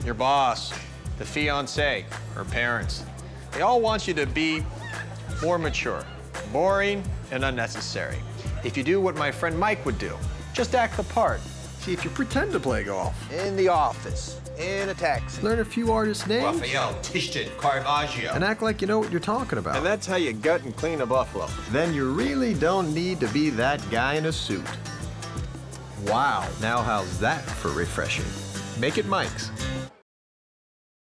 your boss, the fiancé, or parents. They all want you to be more mature, boring, and unnecessary. If you do what my friend Mike would do, just act the part. See, if you pretend to play golf, In the office, in a taxi. learn a few artists' names, Raphael, Tishtan, Caravaggio. and act like you know what you're talking about. And that's how you gut and clean a buffalo. Then you really don't need to be that guy in a suit. Wow, now how's that for refreshing? Make it Mike's.